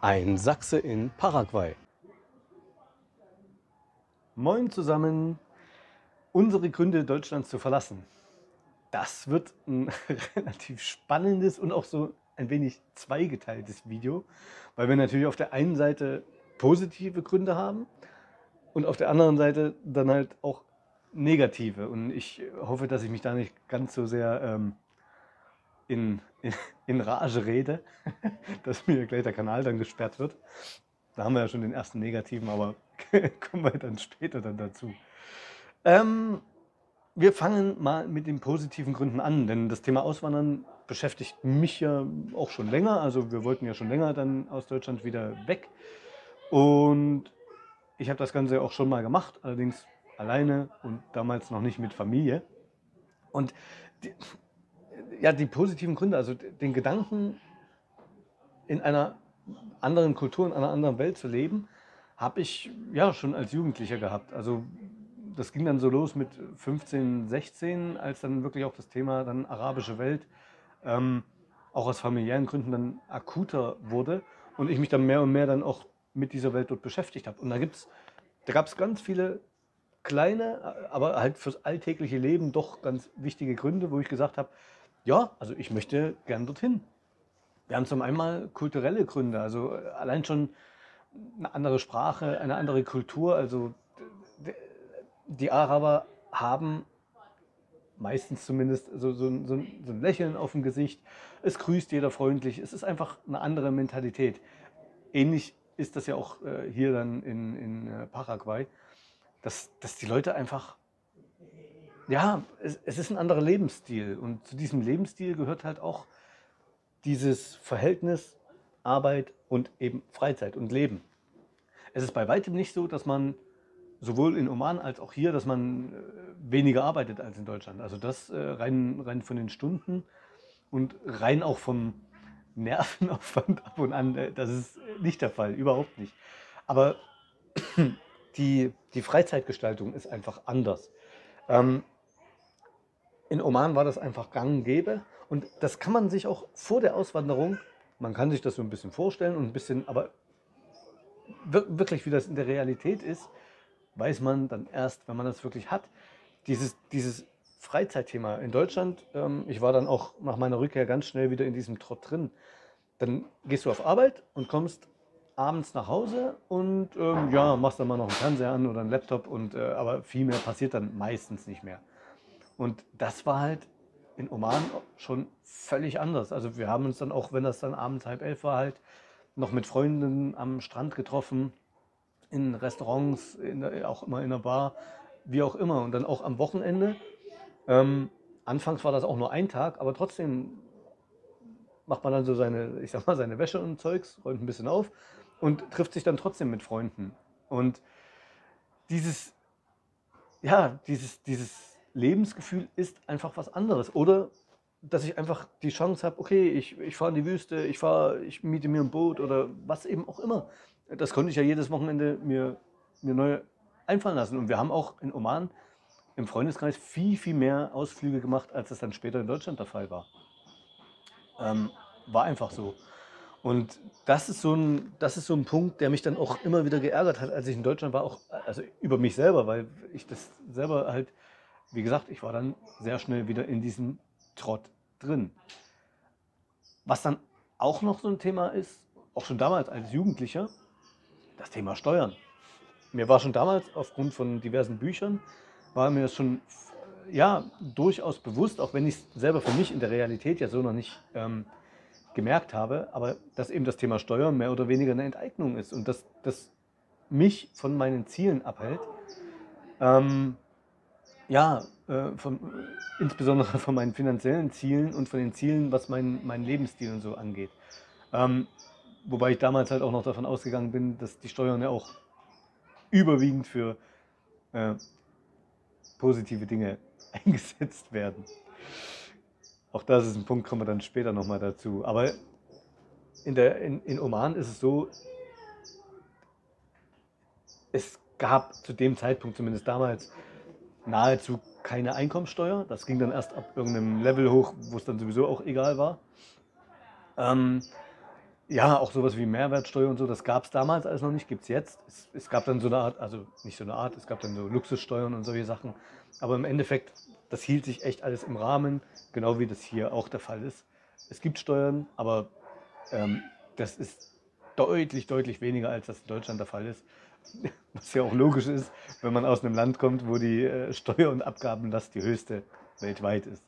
Ein Sachse in Paraguay. Moin zusammen. Unsere Gründe, Deutschland zu verlassen. Das wird ein relativ spannendes und auch so ein wenig zweigeteiltes Video, weil wir natürlich auf der einen Seite positive Gründe haben und auf der anderen Seite dann halt auch negative. Und ich hoffe, dass ich mich da nicht ganz so sehr in Rage rede, dass mir gleich der Kanal dann gesperrt wird. Da haben wir ja schon den ersten negativen, aber kommen wir dann später dann dazu. Wir fangen mal mit den positiven Gründen an, denn das Thema Auswandern beschäftigt mich ja auch schon länger. Also wir wollten ja schon länger dann aus Deutschland wieder weg. Und ich habe das Ganze auch schon mal gemacht, allerdings alleine und damals noch nicht mit Familie. Und die, ja, die positiven Gründe, also den Gedanken, in einer anderen Kultur, in einer anderen Welt zu leben, habe ich ja schon als Jugendlicher gehabt. Also das ging dann so los mit 15, 16, als dann wirklich auch das Thema dann arabische Welt auch aus familiären Gründen dann akuter wurde und ich mich dann mehr und mehr dann auch mit dieser Welt dort beschäftigt habe. Und da gab es ganz viele kleine, aber halt fürs alltägliche Leben doch ganz wichtige Gründe, wo ich gesagt habe, ja, also ich möchte gern dorthin. Wir haben zum einen mal kulturelle Gründe, also allein schon eine andere Sprache, eine andere Kultur. Also die Araber haben meistens zumindest so ein Lächeln auf dem Gesicht. Es grüßt jeder freundlich. Es ist einfach eine andere Mentalität. Ähnlich ist das ja auch hier dann in Paraguay, dass die Leute einfach, ja, es ist ein anderer Lebensstil. Und zu diesem Lebensstil gehört halt auch dieses Verhältnis Arbeit und eben Freizeit und Leben. Es ist bei weitem nicht so, dass man sowohl in Oman als auch hier, dass man weniger arbeitet als in Deutschland. Also das rein von den Stunden und rein auch vom Nervenaufwand ab und an, das ist nicht der Fall, überhaupt nicht. Aber die Freizeitgestaltung ist einfach anders. Ähm, in Oman war das einfach gang und gäbe und das kann man sich auch vor der Auswanderung, man kann sich das so ein bisschen vorstellen und ein bisschen, aber wirklich wie das in der Realität ist, weiß man dann erst, wenn man das wirklich hat. Dieses Freizeitthema in Deutschland, ich war dann auch nach meiner Rückkehr ganz schnell wieder in diesem Trott drin. Dann gehst du auf Arbeit und kommst abends nach Hause und ja, machst dann mal noch einen Fernseher an oder einen Laptop, aber viel mehr passiert dann meistens nicht mehr. Und das war halt in Oman schon völlig anders. Also wir haben uns dann auch, wenn das dann abends 10:30 war, halt noch mit Freunden am Strand getroffen, in Restaurants, auch immer in der Bar, wie auch immer. Und dann auch am Wochenende. Anfangs war das auch nur ein Tag, aber trotzdem macht man dann so seine, ich sag mal, seine Wäsche und Zeugs, räumt ein bisschen auf und trifft sich dann trotzdem mit Freunden. Und dieses, ja, dieses Lebensgefühl ist einfach was anderes. Oder dass ich einfach die Chance habe, okay, ich fahre in die Wüste, ich miete mir ein Boot oder was eben auch immer. Das konnte ich ja jedes Wochenende mir neu einfallen lassen. Und wir haben auch in Oman im Freundeskreis viel mehr Ausflüge gemacht, als es dann später in Deutschland der Fall war. War einfach so. Und das ist so ein Punkt, der mich dann auch immer wieder geärgert hat, als ich in Deutschland war, auch also über mich selber, weil ich das selber halt, wie gesagt, ich war dann sehr schnell wieder in diesem Trott drin. Was dann auch noch so ein Thema ist, auch schon damals als Jugendlicher, das Thema Steuern. Mir war schon damals aufgrund von diversen Büchern, war mir das schon ja, durchaus bewusst, auch wenn ich es selber für mich in der Realität ja so noch nicht gemerkt habe, aber dass eben das Thema Steuern mehr oder weniger eine Enteignung ist und dass das mich von meinen Zielen abhält. Ähm, ja, insbesondere von meinen finanziellen Zielen und von den Zielen, was mein Lebensstil und so angeht. Ähm, wobei ich damals halt auch noch davon ausgegangen bin, dass die Steuern ja auch überwiegend für äh, positive Dinge eingesetzt werden. Auch das ist ein Punkt, kommen wir dann später nochmal dazu. Aber in Oman ist es so, es gab zu dem Zeitpunkt, zumindest damals, nahezu keine Einkommensteuer. Das ging dann erst ab irgendeinem Level hoch, wo es dann sowieso auch egal war. Ähm, Ja, auch sowas wie Mehrwertsteuer und so, das gab es damals alles noch nicht, gibt es jetzt. Es gab dann so eine Art, also nicht so eine Art, es gab dann so Luxussteuern und solche Sachen. Aber im Endeffekt, das hielt sich echt alles im Rahmen, genau wie das hier auch der Fall ist. Es gibt Steuern, aber ähm, das ist deutlich, deutlich weniger, als das in Deutschland der Fall ist. Was ja auch logisch ist, wenn man aus einem Land kommt, wo die Steuer- und Abgabenlast die höchste weltweit ist.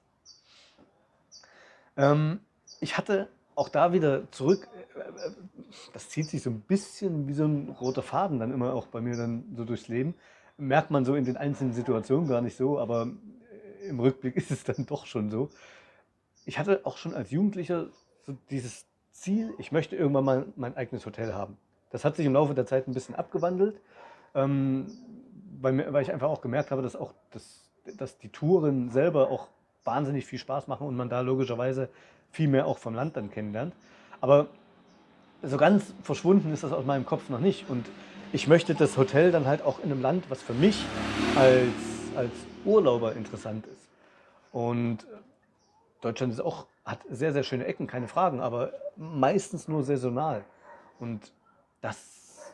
Ähm, Ich hatte auch da wieder zurück, das zieht sich so ein bisschen wie so ein roter Faden dann immer auch bei mir dann so durchs Leben. Merkt man so in den einzelnen Situationen gar nicht so, aber im Rückblick ist es dann doch schon so. Ich hatte auch schon als Jugendlicher so dieses Ziel, ich möchte irgendwann mal mein eigenes Hotel haben. Das hat sich im Laufe der Zeit ein bisschen abgewandelt, ähm, weil ich einfach auch gemerkt habe, dass die Touren selber auch wahnsinnig viel Spaß machen und man da logischerweise viel mehr auch vom Land dann kennenlernt. Aber so ganz verschwunden ist das aus meinem Kopf noch nicht. Und ich möchte das Hotel dann halt auch in einem Land, was für mich als, als Urlauber interessant ist. Und Deutschland ist auch, hat sehr, sehr schöne Ecken, keine Fragen, aber meistens nur saisonal. Und das,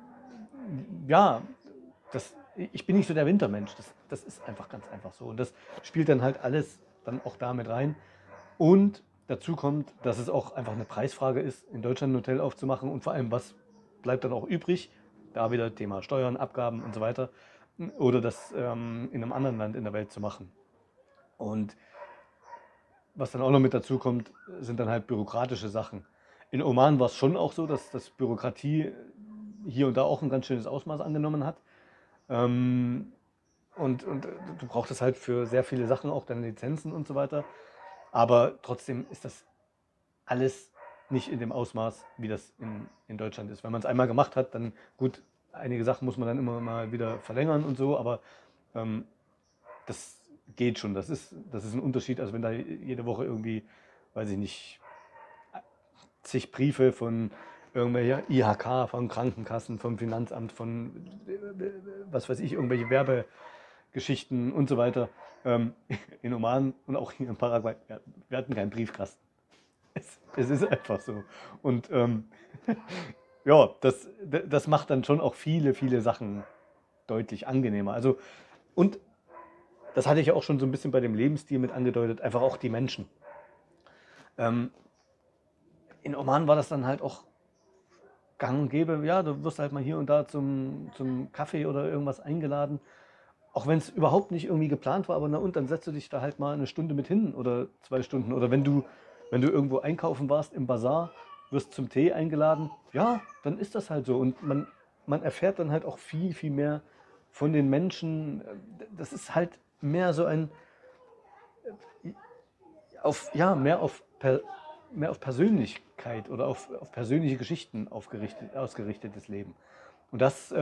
ja, ich bin nicht so der Wintermensch. Das ist einfach ganz einfach so. Und das spielt dann halt alles dann auch damit rein. Und dazu kommt, dass es auch einfach eine Preisfrage ist, in Deutschland ein Hotel aufzumachen und vor allem, was bleibt dann auch übrig? Da wieder Thema Steuern, Abgaben und so weiter. Oder das in einem anderen Land in der Welt zu machen. Und was dann auch noch mit dazu kommt, sind dann halt bürokratische Sachen. In Oman war es schon auch so, dass Bürokratie hier und da auch ein ganz schönes Ausmaß angenommen hat. Ähm, und du brauchst es halt für sehr viele Sachen auch deine Lizenzen und so weiter. Aber trotzdem ist das alles nicht in dem Ausmaß, wie das in Deutschland ist. Wenn man es einmal gemacht hat, dann gut, einige Sachen muss man dann immer mal wieder verlängern und so, aber ähm, das geht schon. Das ist ein Unterschied, als wenn da jede Woche irgendwie, weiß ich nicht, zig Briefe von irgendwelcher IHK, von Krankenkassen, vom Finanzamt, von was weiß ich, irgendwelche Werbegeschichten und so weiter. Ähm, in Oman und auch hier in Paraguay, ja, wir hatten keinen Briefkasten. Es ist einfach so. Und ja, das macht dann schon auch viele, viele Sachen deutlich angenehmer. Also, und das hatte ich ja auch schon so ein bisschen bei dem Lebensstil mit angedeutet, einfach auch die Menschen. Ähm, in Oman war das dann halt auch gang und gäbe, ja, du wirst halt mal hier und da zum Kaffee oder irgendwas eingeladen. Auch wenn es überhaupt nicht irgendwie geplant war, aber na und, dann setzt du dich da halt mal eine Stunde mit hin oder 2 Stunden. Oder wenn du irgendwo einkaufen warst im Bazar, wirst zum Tee eingeladen, ja, dann ist das halt so. Und man erfährt dann halt auch viel, viel mehr von den Menschen. Das ist halt mehr so ein, ja, mehr auf Persönlichkeit oder auf persönliche Geschichten ausgerichtetes Leben. Und das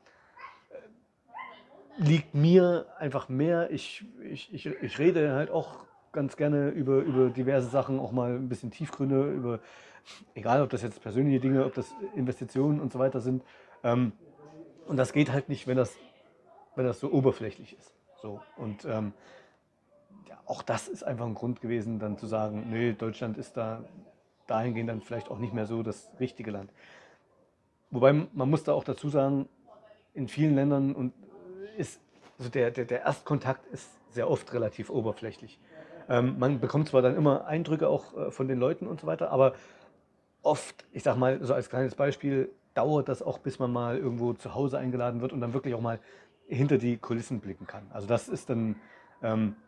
liegt mir einfach mehr. Ich rede halt auch ganz gerne über diverse Sachen, auch mal ein bisschen Tiefgründe, egal ob das jetzt persönliche Dinge, ob das Investitionen und so weiter sind. Ähm, und das geht halt nicht, wenn das so oberflächlich ist. So. Und ja, auch das ist einfach ein Grund gewesen, dann zu sagen, nee, Deutschland ist dahingehend dann vielleicht auch nicht mehr so das richtige Land. Wobei man muss da auch dazu sagen, in vielen Ländern ist also der Erstkontakt ist sehr oft relativ oberflächlich. Man bekommt zwar dann immer Eindrücke auch von den Leuten und so weiter, aber oft, ich sag mal, so als kleines Beispiel, dauert das auch, bis man mal irgendwo zu Hause eingeladen wird und dann wirklich auch mal hinter die Kulissen blicken kann. Also das ist dann, ähm,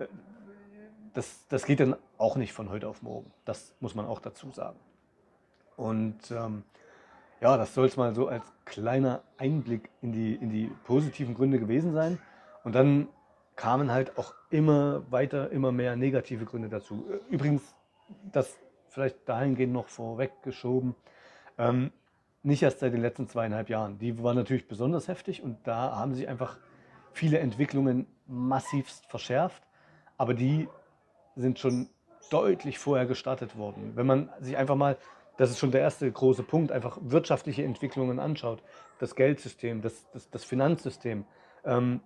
das geht dann auch nicht von heute auf morgen. Das muss man auch dazu sagen. Und ja, das soll es mal so als kleiner Einblick in die positiven Gründe gewesen sein. Und dann kamen halt auch immer weiter, immer mehr negative Gründe dazu. Übrigens, das vielleicht dahingehend noch vorweggeschoben, ähm, nicht erst seit den letzten 2,5 Jahren. Die waren natürlich besonders heftig und da haben sich einfach viele Entwicklungen massivst verschärft. Aber die sind schon deutlich vorher gestartet worden. Wenn man sich einfach mal, das ist schon der erste große Punkt, einfach wirtschaftliche Entwicklungen anschaut, das Geldsystem, das Finanzsystem, ähm,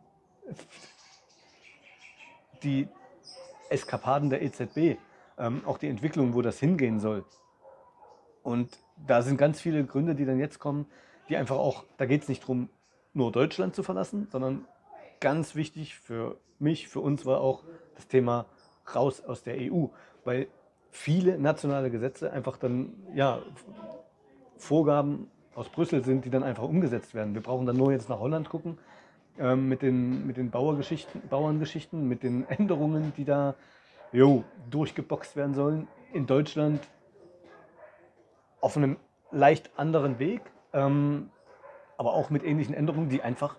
die Eskapaden der EZB, auch die Entwicklung, wo das hingehen soll. Und da sind ganz viele Gründe, die dann jetzt kommen, die einfach auch, da geht es nicht darum, nur Deutschland zu verlassen, sondern ganz wichtig für mich, für uns war auch das Thema raus aus der EU, weil viele nationale Gesetze einfach dann, ja, Vorgaben aus Brüssel sind, die dann einfach umgesetzt werden. Wir brauchen dann nur jetzt nach Holland gucken, mit den Bauerngeschichten, mit den Änderungen, die da durchgeboxt werden sollen. In Deutschland auf einem leicht anderen Weg, aber auch mit ähnlichen Änderungen, die einfach,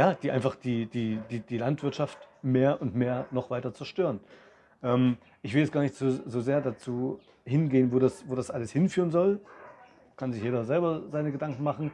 die Landwirtschaft mehr und mehr noch weiter zerstören. Ich will jetzt gar nicht so sehr dazu hingehen, wo das alles hinführen soll. Kann sich jeder selber seine Gedanken machen.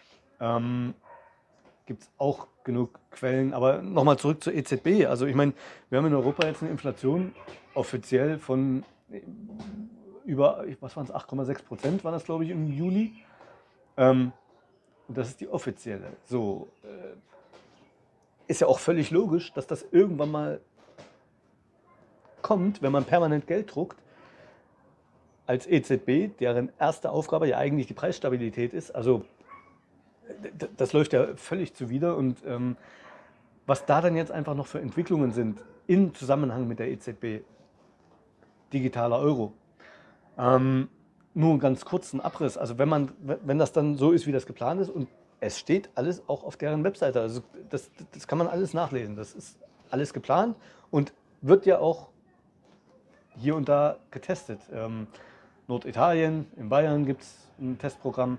Gibt es auch genug Quellen. Aber nochmal zurück zur EZB. Also ich meine, wir haben in Europa jetzt eine Inflation offiziell von über, was waren es, 8,6% war das, glaube ich, im Juli. Und das ist die offizielle. So, ist ja auch völlig logisch, dass das irgendwann mal kommt, wenn man permanent Geld druckt. Als EZB, deren erste Aufgabe ja eigentlich die Preisstabilität ist. Also das läuft ja völlig zuwider. Und was da dann jetzt einfach noch für Entwicklungen sind im Zusammenhang mit der EZB, digitaler Euro. Nur einen ganz kurzen Abriss. Also wenn das dann so ist, wie das geplant ist, und es steht alles auch auf deren Webseite, also das kann man alles nachlesen. Das ist alles geplant und wird ja auch hier und da getestet. Norditalien, in Bayern gibt es ein Testprogramm.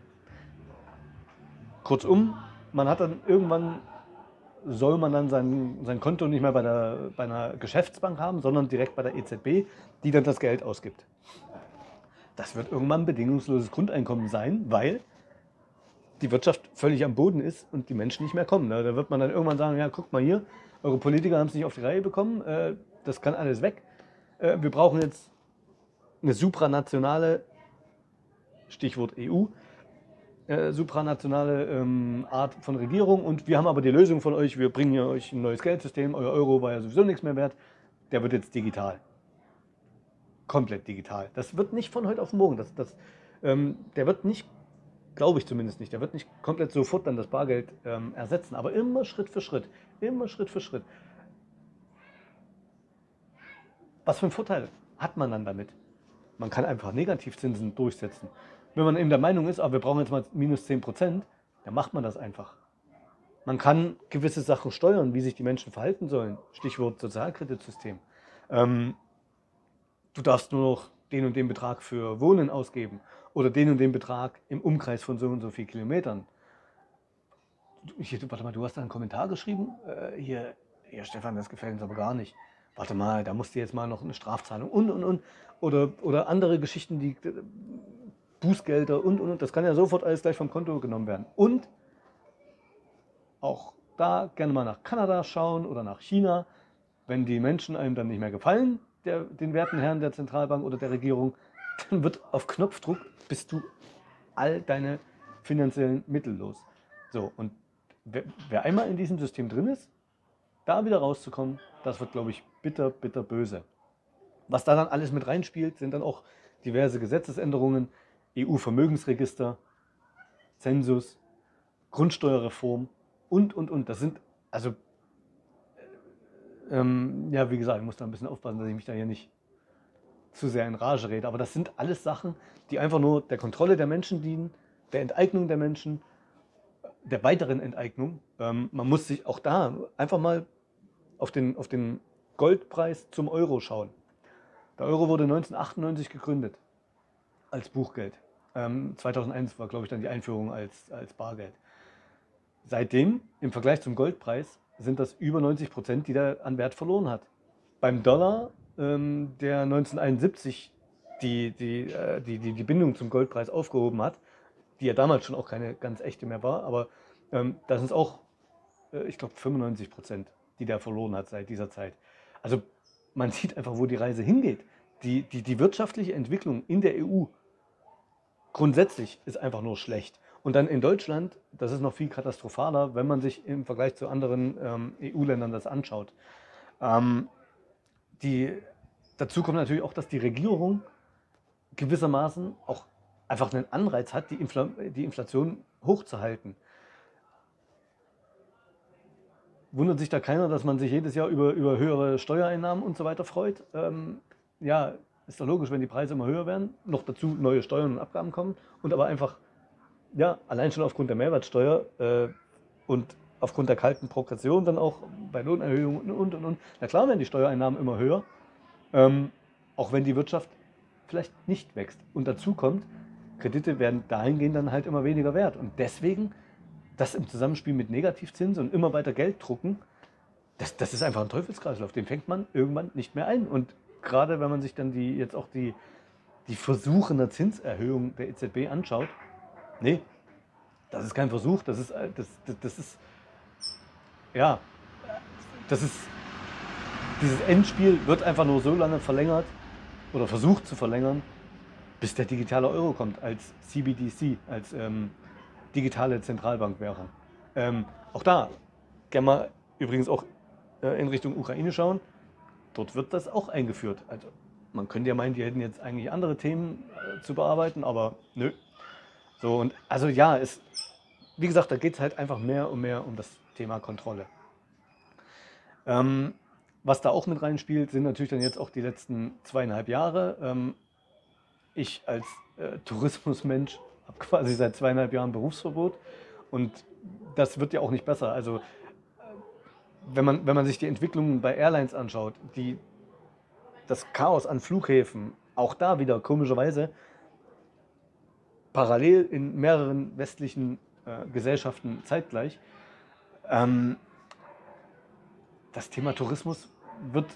Kurzum, man hat dann irgendwann, soll man dann sein Konto nicht mehr bei einer Geschäftsbank haben, sondern direkt bei der EZB, die dann das Geld ausgibt. Das wird irgendwann ein bedingungsloses Grundeinkommen sein, weil die Wirtschaft völlig am Boden ist und die Menschen nicht mehr kommen. Da wird man dann irgendwann sagen, ja, guckt mal hier, eure Politiker haben es nicht auf die Reihe bekommen, das kann alles weg. Wir brauchen jetzt eine supranationale, Stichwort EU, supranationale Art von Regierung, und wir haben aber die Lösung von euch, wir bringen euch ein neues Geldsystem, euer Euro war ja sowieso nichts mehr wert, der wird jetzt digital. Komplett digital. Das wird nicht von heute auf morgen, der wird nicht, glaube ich zumindest nicht, der wird nicht komplett sofort dann das Bargeld ersetzen, aber immer Schritt für Schritt, immer Schritt für Schritt. Was für einen Vorteil hat man dann damit? Man kann einfach Negativzinsen durchsetzen. Wenn man eben der Meinung ist, aber wir brauchen jetzt mal minus 10%, dann macht man das einfach. Man kann gewisse Sachen steuern, wie sich die Menschen verhalten sollen. Stichwort Sozialkreditsystem. Du darfst nur noch den und den Betrag für Wohnen ausgeben oder den und den Betrag im Umkreis von so und so vielen Kilometern. Warte mal, du hast da einen Kommentar geschrieben? Hier, Stefan, das gefällt uns aber gar nicht. Warte mal, da musst du jetzt mal noch eine Strafzahlung und. Oder andere Geschichten, die Bußgelder und. Das kann ja sofort alles gleich vom Konto genommen werden. Und auch da gerne mal nach Kanada schauen oder nach China. Wenn die Menschen einem dann nicht mehr gefallen, den werten Herren der Zentralbank oder der Regierung, dann wird auf Knopfdruck bist du all deine finanziellen Mittel los. So, und wer einmal in diesem System drin ist, da wieder rauszukommen, das wird, glaube ich, bitter, bitter böse. Was da dann alles mit reinspielt, sind dann auch diverse Gesetzesänderungen, EU-Vermögensregister, Zensus, Grundsteuerreform und. Das sind, also, ja, wie gesagt, ich muss da ein bisschen aufpassen, dass ich mich da hier nicht zu sehr in Rage rede. Aber das sind alles Sachen, die einfach nur der Kontrolle der Menschen dienen, der Enteignung der Menschen, der weiteren Enteignung. Man muss sich auch da einfach mal auf den Goldpreis zum Euro schauen. Der Euro wurde 1998 gegründet als Buchgeld. 2001 war, glaube ich, dann die Einführung als Bargeld. Seitdem, im Vergleich zum Goldpreis, sind das über 90%, die der an Wert verloren hat. Beim Dollar, der 1971 die Bindung zum Goldpreis aufgehoben hat, die ja damals schon auch keine ganz echte mehr war, aber das sind auch, ich glaube, 95%, die der verloren hat seit dieser Zeit. Also man sieht einfach, wo die Reise hingeht. Die wirtschaftliche Entwicklung in der EU grundsätzlich ist einfach nur schlecht. Und dann in Deutschland, das ist noch viel katastrophaler, wenn man sich im Vergleich zu anderen EU-Ländern das anschaut. Dazu kommt natürlich auch, dass die Regierung gewissermaßen auch einfach einen Anreiz hat, die Inflation hochzuhalten. Wundert sich da keiner, dass man sich jedes Jahr über höhere Steuereinnahmen und so weiter freut? Ja, ist doch logisch, wenn die Preise immer höher werden, noch dazu neue Steuern und Abgaben kommen und aber einfach, ja, allein schon aufgrund der Mehrwertsteuer und aufgrund der kalten Progression dann auch bei Lohnerhöhungen und. Na klar werden die Steuereinnahmen immer höher, auch wenn die Wirtschaft vielleicht nicht wächst. Und dazu kommt, Kredite werden dahingehend dann halt immer weniger wert. Und deswegen, das im Zusammenspiel mit Negativzinsen und immer weiter Geld drucken, das ist einfach ein Teufelskreislauf. Den fängt man irgendwann nicht mehr ein. Und gerade wenn man sich dann jetzt auch die Versuche einer Zinserhöhung der EZB anschaut, nee, das ist kein Versuch, das ist, ja, das ist, dieses Endspiel wird einfach nur so lange verlängert oder versucht zu verlängern, bis der digitale Euro kommt als CBDC, als digitale Zentralbankwährung. Auch da, gerne mal übrigens auch in Richtung Ukraine schauen, dort wird das auch eingeführt. Also man könnte ja meinen, die hätten jetzt eigentlich andere Themen zu bearbeiten, aber nö. So, und also ja, wie gesagt, da geht es halt einfach mehr und mehr um das Thema Kontrolle. Was da auch mit reinspielt, sind natürlich dann jetzt auch die letzten 2,5 Jahre. Ich als Tourismusmensch habe quasi seit 2,5 Jahren Berufsverbot und das wird ja auch nicht besser. Also wenn man sich die Entwicklungen bei Airlines anschaut, das Chaos an Flughäfen, auch da wieder komischerweise parallel in mehreren westlichen Gesellschaften zeitgleich, das Thema Tourismus wird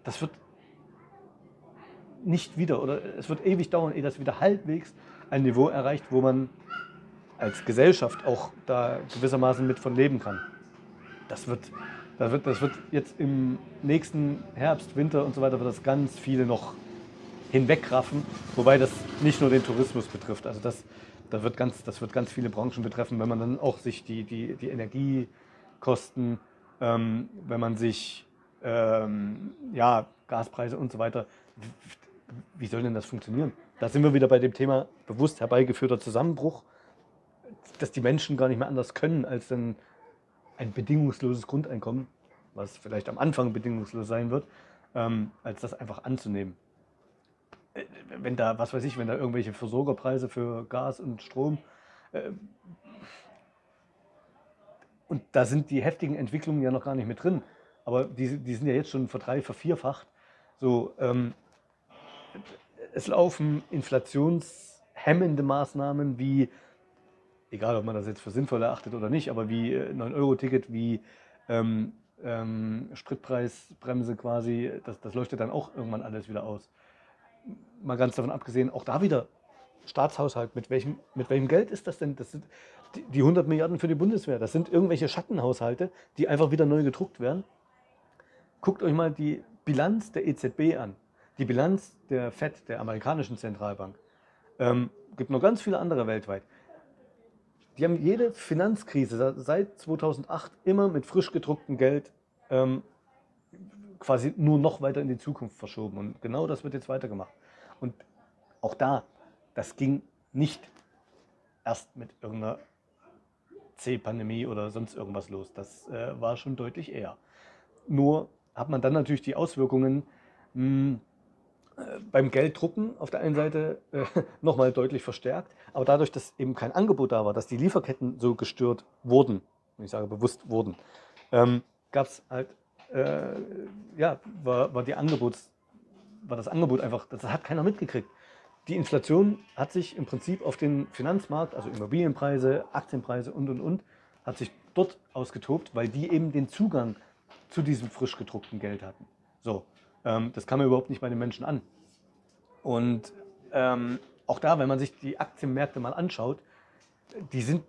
nicht wieder, oder es wird ewig dauern, ehe das wieder halbwegs ein Niveau erreicht, wo man als Gesellschaft auch da gewissermaßen mit von leben kann. Das wird jetzt im nächsten Herbst, Winter und so weiter, wird das ganz viele noch hinwegraffen, wobei das nicht nur den Tourismus betrifft. Also das wird ganz viele Branchen betreffen, wenn man dann auch sich die Energiekosten, wenn man sich ja, Gaspreise und so weiter, wie soll denn das funktionieren? Da sind wir wieder bei dem Thema bewusst herbeigeführter Zusammenbruch, dass die Menschen gar nicht mehr anders können, als dann ein bedingungsloses Grundeinkommen, was vielleicht am Anfang bedingungslos sein wird, als das einfach anzunehmen. Wenn da, was weiß ich, wenn da irgendwelche Versorgerpreise für Gas und Strom und da sind die heftigen Entwicklungen ja noch gar nicht mit drin, aber die sind ja jetzt schon vervierfacht. So, es laufen inflationshemmende Maßnahmen wie, egal ob man das jetzt für sinnvoll erachtet oder nicht, aber wie 9-Euro-Ticket, wie Spritpreisbremse quasi, das leuchtet dann auch irgendwann alles wieder aus. Mal ganz davon abgesehen, auch da wieder Staatshaushalt, mit welchem Geld ist das denn? Das sind die 100 Milliarden für die Bundeswehr, das sind irgendwelche Schattenhaushalte, die einfach wieder neu gedruckt werden. Guckt euch mal die Bilanz der EZB an, die Bilanz der FED, der amerikanischen Zentralbank. Gibt noch ganz viele andere weltweit. Die haben jede Finanzkrise seit 2008 immer mit frisch gedrucktem Geld quasi nur noch weiter in die Zukunft verschoben. Und genau das wird jetzt weitergemacht. Und auch da, das ging nicht erst mit irgendeiner C-Pandemie oder sonst irgendwas los. Das war schon deutlich eher. Nur hat man dann natürlich die Auswirkungen beim Gelddrucken auf der einen Seite nochmal deutlich verstärkt, aber dadurch, dass eben kein Angebot da war, dass die Lieferketten so gestört wurden, und ich sage bewusst wurden, gab es halt, ja, war das Angebot einfach, das hat keiner mitgekriegt. Die Inflation hat sich im Prinzip auf den Finanzmarkt, also Immobilienpreise, Aktienpreise und, hat sich dort ausgetobt, weil die eben den Zugang zu diesem frisch gedruckten Geld hatten. So, das kam ja überhaupt nicht bei den Menschen an. Und auch da, wenn man sich die Aktienmärkte mal anschaut, die sind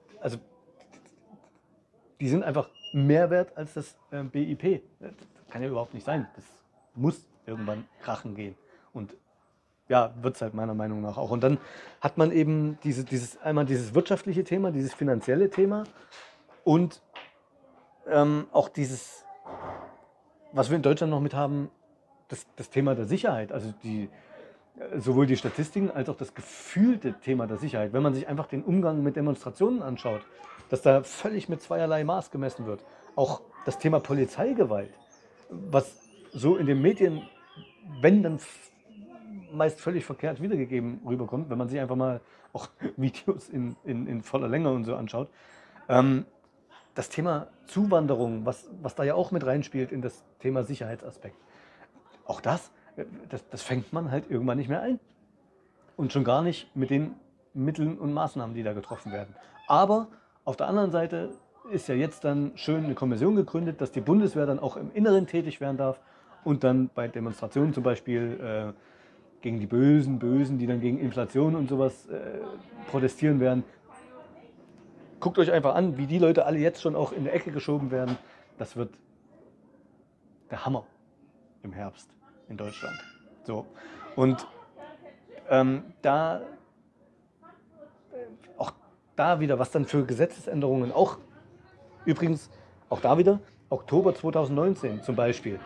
einfach mehr wert als das BIP. Das kann ja überhaupt nicht sein. Das muss irgendwann krachen gehen. Und ja, wird es halt meiner Meinung nach auch. Und dann hat man eben einmal dieses wirtschaftliche Thema, dieses finanzielle Thema und auch dieses, was wir in Deutschland noch mit haben, das Thema der Sicherheit. Also sowohl die Statistiken als auch das gefühlte Thema der Sicherheit. Wenn man sich einfach den Umgang mit Demonstrationen anschaut, dass da völlig mit zweierlei Maß gemessen wird. Auch das Thema Polizeigewalt, was so in den Medien, wenn dann meist völlig verkehrt wiedergegeben rüberkommt, wenn man sich einfach mal auch Videos in voller Länge und so anschaut. Das Thema Zuwanderung, was da ja auch mit reinspielt in das Thema Sicherheitsaspekt, auch das fängt man halt irgendwann nicht mehr ein. Und schon gar nicht mit den Mitteln und Maßnahmen, die da getroffen werden. Aber auf der anderen Seite ist ja jetzt dann schön eine Kommission gegründet, dass die Bundeswehr dann auch im Inneren tätig werden darf und dann bei Demonstrationen zum Beispiel gegen die Bösen, die dann gegen Inflation und sowas protestieren werden. Guckt euch einfach an, wie die Leute alle jetzt schon auch in der Ecke geschoben werden. Das wird der Hammer im Herbst in Deutschland. So. Und auch da wieder, was dann für Gesetzesänderungen übrigens auch da wieder, Oktober 2019 zum Beispiel,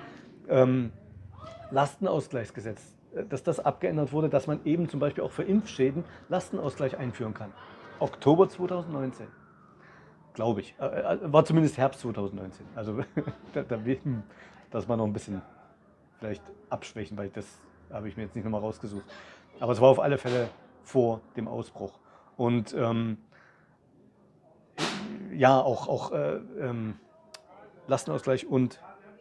Lastenausgleichsgesetz, dass das abgeändert wurde, dass man eben zum Beispiel auch für Impfschäden Lastenausgleich einführen kann. Oktober 2019, glaube ich. War zumindest Herbst 2019. Also das war noch ein bisschen vielleicht abschwächen, weil das habe ich mir jetzt nicht nochmal rausgesucht. Aber es war auf alle Fälle vor dem Ausbruch. Und ja, auch Lastenausgleich und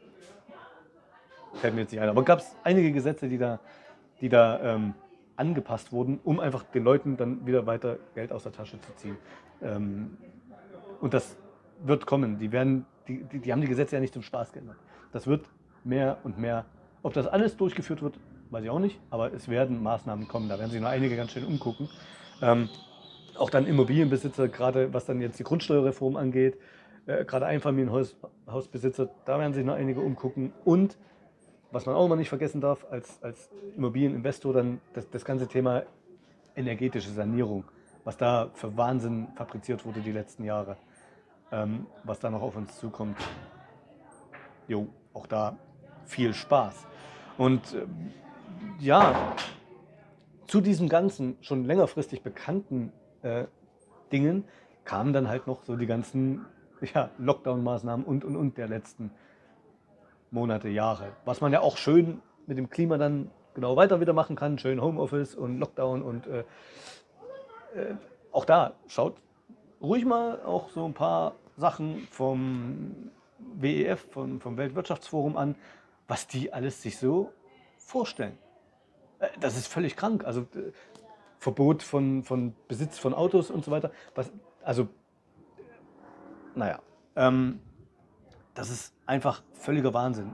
fällt mir jetzt nicht ein. Aber gab es einige Gesetze, die da angepasst wurden, um einfach den Leuten dann wieder weiter Geld aus der Tasche zu ziehen. Und das wird kommen. Die haben die Gesetze ja nicht zum Spaß geändert. Das wird mehr und mehr. Ob das alles durchgeführt wird, weiß ich auch nicht. Aber es werden Maßnahmen kommen. Da werden sich noch einige ganz schön umgucken. Auch dann Immobilienbesitzer, gerade was dann jetzt die Grundsteuerreform angeht, gerade Einfamilienhausbesitzer, da werden sich noch einige umgucken. Und was man auch immer nicht vergessen darf, als Immobilieninvestor, dann das ganze Thema energetische Sanierung, was da für Wahnsinn fabriziert wurde die letzten Jahre, was da noch auf uns zukommt. Jo, auch da viel Spaß. Und ja, zu diesem ganzen schon längerfristig bekannten Dingen kamen dann halt noch so die ganzen Lockdown-Maßnahmen und der letzten Monate, Jahre. Was man ja auch schön mit dem Klima dann genau weiter wieder machen kann. Schön Homeoffice und Lockdown und auch da schaut ruhig mal auch so ein paar Sachen vom WEF, vom Weltwirtschaftsforum an, was die alles sich so vorstellen. Das ist völlig krank. Also Verbot von Besitz von Autos und so weiter. Das ist einfach völliger Wahnsinn.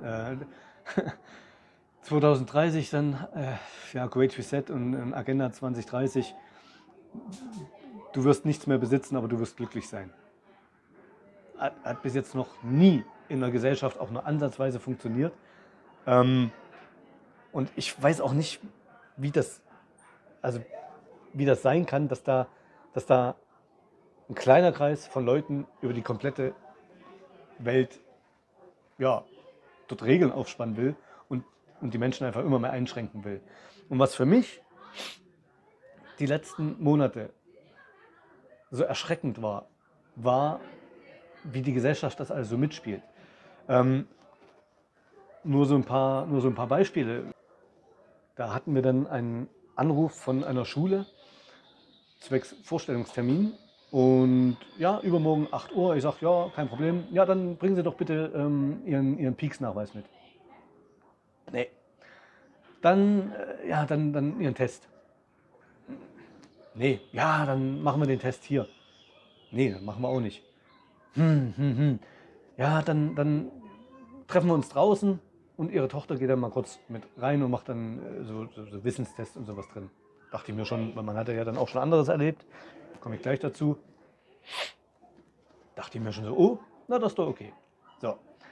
2030 dann, Great Reset und Agenda 2030. Du wirst nichts mehr besitzen, aber du wirst glücklich sein. Hat bis jetzt noch nie in der Gesellschaft auch nur ansatzweise funktioniert. Und ich weiß auch nicht, wie das sein kann, dass da ein kleiner Kreis von Leuten über die komplette Welt dort Regeln aufspannen will und die Menschen einfach immer mehr einschränken will. Und was für mich die letzten Monate so erschreckend war, wie die Gesellschaft das also mitspielt. Nur so ein paar Beispiele. Da hatten wir dann einen Anruf von einer Schule zwecks Vorstellungstermin. Und ja, übermorgen 8 Uhr. Ich sage, ja, kein Problem. Ja, dann bringen Sie doch bitte Ihren Peaks-Nachweis mit. Nee. Dann Ihren Test. Nee, ja, dann machen wir den Test hier. Nee, das machen wir auch nicht. Ja, dann treffen wir uns draußen und Ihre Tochter geht dann mal kurz mit rein und macht dann so Wissenstests und sowas drin. Dachte ich mir schon, weil man hatte ja dann auch schon anderes erlebt. Komme ich gleich dazu. Dachte ich mir schon so, oh, na das ist doch okay. So.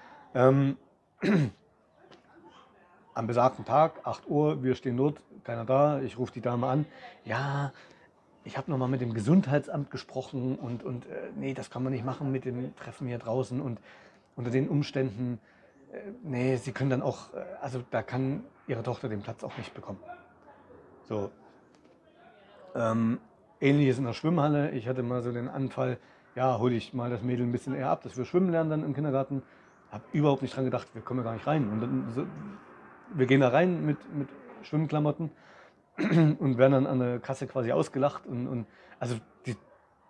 Am besagten Tag, 8 Uhr, wir stehen dort, keiner da, ich rufe die Dame an. Ja, ich habe nochmal mit dem Gesundheitsamt gesprochen und nee, das kann man nicht machen mit dem Treffen hier draußen und unter den Umständen, nee, Sie können dann auch, also da kann Ihre Tochter den Platz auch nicht bekommen. So, ähnliches in der Schwimmhalle. Ich hatte mal so den Anfall, ja, hole ich mal das Mädel ein bisschen eher ab, dass wir schwimmen lernen dann im Kindergarten. Habe überhaupt nicht dran gedacht, wir kommen ja gar nicht rein. Und dann so, wir gehen da rein mit Schwimmklamotten und werden dann an der Kasse quasi ausgelacht. Und also die,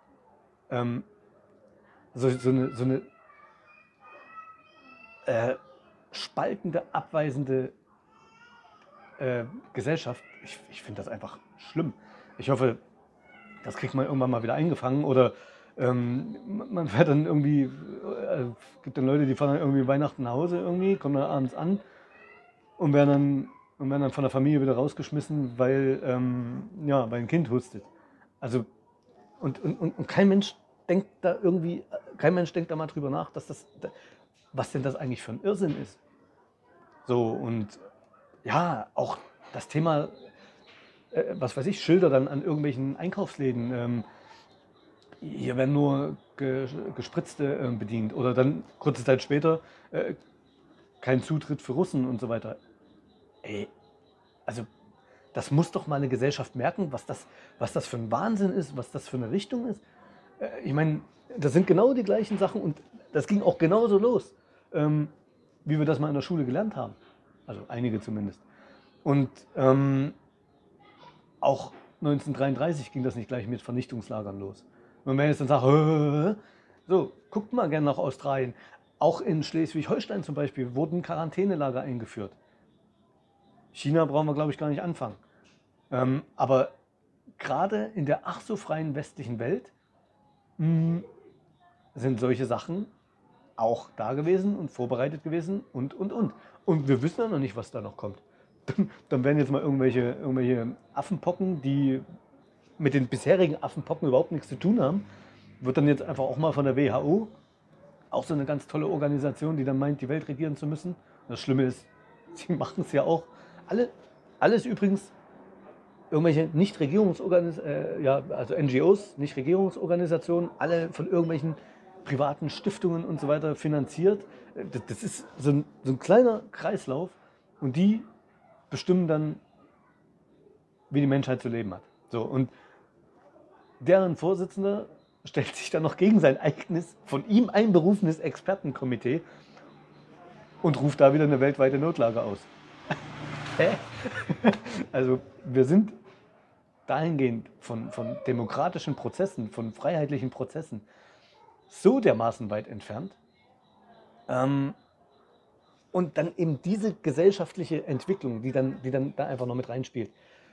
so eine spaltende, abweisende Gesellschaft. Ich finde das einfach schlimm. Ich hoffe, das kriegt man irgendwann mal wieder eingefangen oder man fährt dann irgendwie, gibt dann Leute, die fahren dann irgendwie Weihnachten nach Hause irgendwie, kommen dann abends an und werden dann von der Familie wieder rausgeschmissen, weil ein Kind hustet. Also und kein Mensch denkt da irgendwie, kein Mensch denkt da mal drüber nach, was denn das eigentlich für ein Irrsinn ist. So und ja, auch das Thema, was weiß ich, Schilder dann an irgendwelchen Einkaufsläden. Hier werden nur Gespritzte bedient oder dann kurze Zeit später kein Zutritt für Russen und so weiter. Ey, also das muss doch mal eine Gesellschaft merken, was das für ein Wahnsinn ist, was das für eine Richtung ist. Ich meine, das sind genau die gleichen Sachen und das ging auch genauso los, wie wir das mal in der Schule gelernt haben. Also einige zumindest. Und auch 1933 ging das nicht gleich mit Vernichtungslagern los. Und wenn ich jetzt dann sage, so, guckt mal gerne nach Australien. Auch in Schleswig-Holstein zum Beispiel wurden Quarantänelager eingeführt. China brauchen wir, glaube ich, gar nicht anfangen. Aber gerade in der ach so freien westlichen Welt sind solche Sachen auch da gewesen und vorbereitet gewesen und. Und wir wissen ja noch nicht, was da noch kommt. Dann werden jetzt mal irgendwelche Affenpocken, die mit den bisherigen Affenpocken überhaupt nichts zu tun haben, wird dann jetzt einfach auch mal von der WHO, auch so eine ganz tolle Organisation, die dann meint, die Welt regieren zu müssen. Und das Schlimme ist, sie machen es ja auch. Alles übrigens irgendwelche Nichtregierungsorganisationen, also NGOs, Nichtregierungsorganisationen, alle von irgendwelchen privaten Stiftungen und so weiter finanziert. Das ist so ein kleiner Kreislauf und die bestimmen dann, wie die Menschheit zu leben hat. So, und deren Vorsitzender stellt sich dann noch gegen sein eigenes, von ihm einberufenes Expertenkomitee und ruft da wieder eine weltweite Notlage aus. Hä? Also wir sind dahingehend von demokratischen Prozessen, von freiheitlichen Prozessen so dermaßen weit entfernt. Und dann eben diese gesellschaftliche Entwicklung, die dann da einfach noch mit reinspielt.